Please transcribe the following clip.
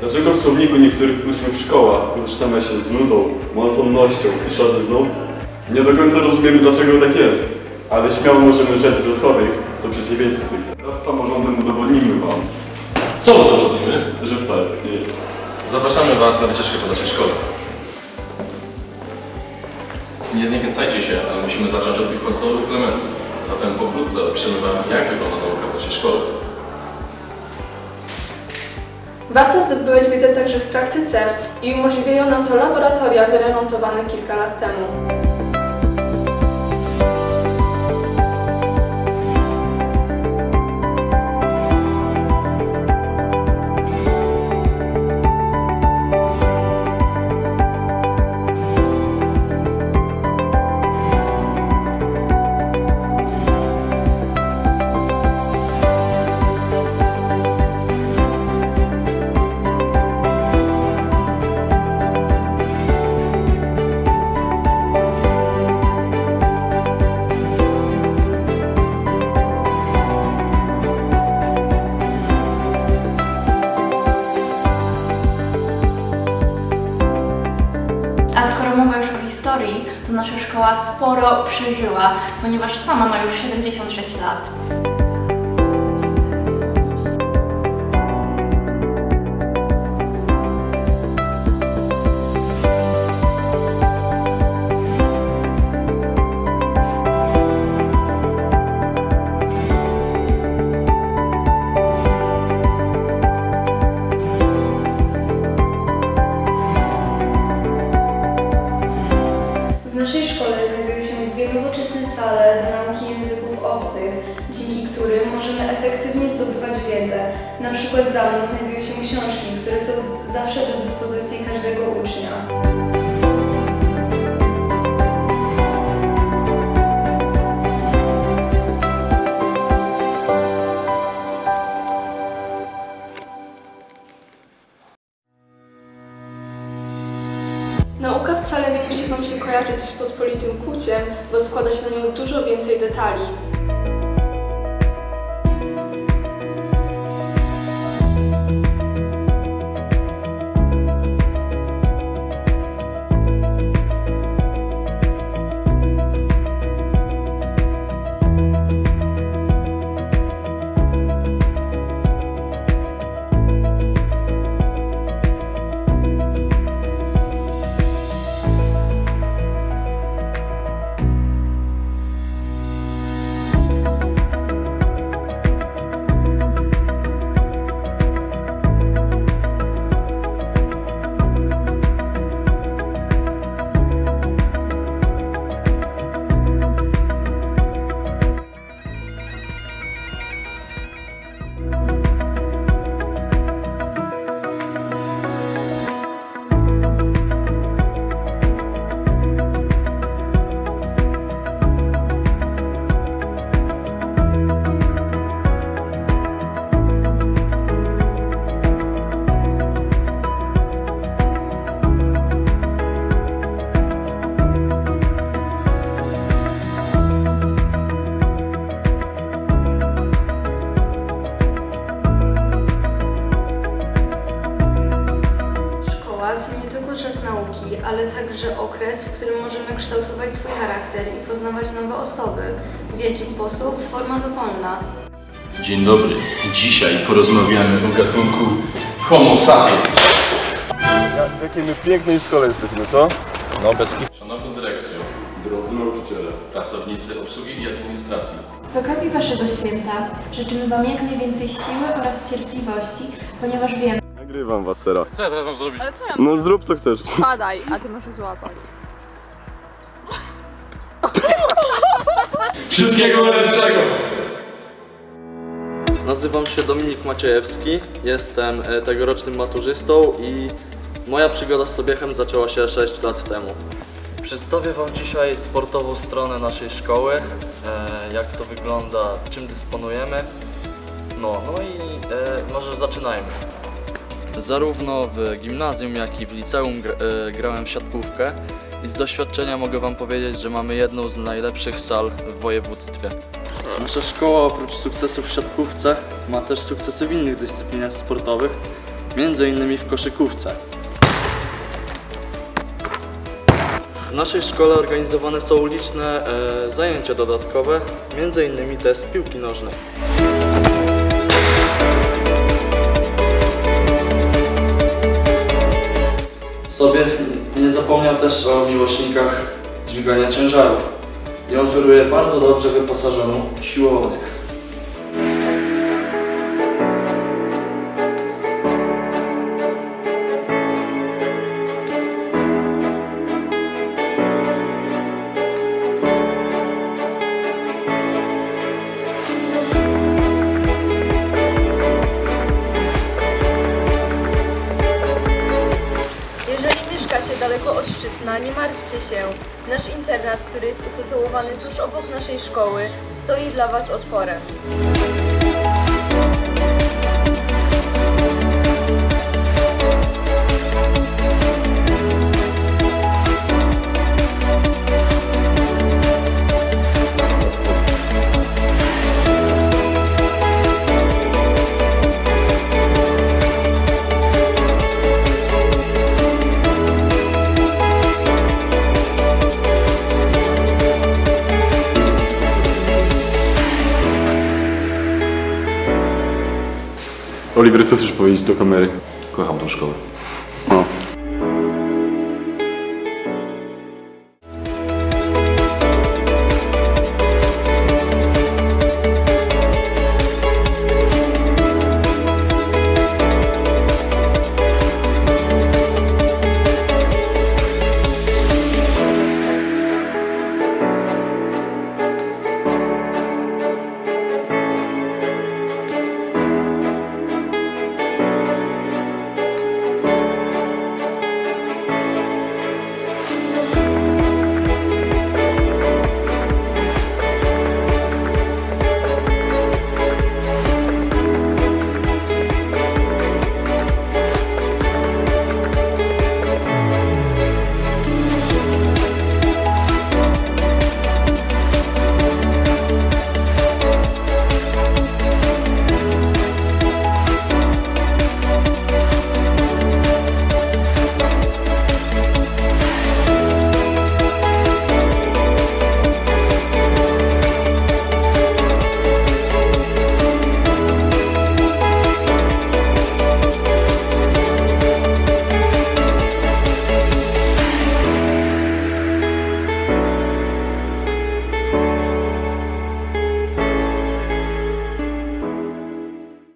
Dlaczego w słowniku niektórych uczniów w szkołach utożsamia się z nudą, monotonnością i szarzyzną? Nie do końca rozumiemy, dlaczego tak jest, ale śmiało możemy rzec, że schorych to przeciwieństwo tych cech. Teraz samorządem udowodnimy wam, Co udowodnimy? że wcale tak nie jest. Zapraszamy Was na wycieczkę po naszej szkole. Nie zniechęcajcie się, ale musimy zacząć od tych podstawowych elementów. Zatem pokrótce opiszemy Wam, jak wygląda nauka w naszej szkole. Warto zdobywać wiedzę także w praktyce i umożliwiają nam to laboratoria wyremontowane kilka lat temu. A skoro mowa już o historii, to nasza szkoła sporo przeżyła, ponieważ sama ma już 76 lat. W naszej szkole znajdują się dwie nowoczesne sale do nauki języków obcych, dzięki którym możemy efektywnie zdobywać wiedzę. Na przykład za mną znajdują się książki, które są zawsze do dyspozycji każdego ucznia. Nauka wcale nie musi Wam się kojarzyć z pospolitym kuciem, bo składa się na nią dużo więcej detali. To nie tylko czas nauki, ale także okres, w którym możemy kształtować swój charakter i poznawać nowe osoby. W jaki sposób? Forma dowolna. Dzień dobry. Dzisiaj porozmawiamy o gatunku Homo sapiens. W jakiej my pięknej szkole jesteśmy, co? No bez kitu. Szanowna dyrekcjo, drodzy nauczyciele, pracownicy obsługi i administracji. Z okazji Waszego święta życzymy Wam jak najwięcej siły oraz cierpliwości, ponieważ wiemy, Nagrywam was teraz. Co ja teraz mam zrobić? Ale co ja No zrób co chcesz. Padaj, a Ty możesz złapać. Wszystkiego najlepszego! Nazywam się Dominik Maciejewski, jestem tegorocznym maturzystą i moja przygoda z Sobiechem zaczęła się 6 lat temu. Przedstawię Wam dzisiaj sportową stronę naszej szkoły, jak to wygląda, czym dysponujemy. No i może zaczynajmy. Zarówno w gimnazjum, jak i w liceum grałem w siatkówkę i z doświadczenia mogę Wam powiedzieć, że mamy jedną z najlepszych sal w województwie. Nasza szkoła oprócz sukcesów w siatkówce ma też sukcesy w innych dyscyplinach sportowych, między innymi w koszykówce. W naszej szkole organizowane są liczne zajęcia dodatkowe, między innymi test piłki nożnej. Sowiet nie zapomniał też o miłośnikach dźwigania ciężarów i oferuje bardzo dobrze wyposażoną siłownię. Jeżeli mieszkacie daleko od Szczytna, nie martwcie się. Nasz internat, który jest usytuowany tuż obok naszej szkoły, stoi dla Was otworem. Oliver, co chcesz powiedzieć do kamery? Kocham tą szkołę. O.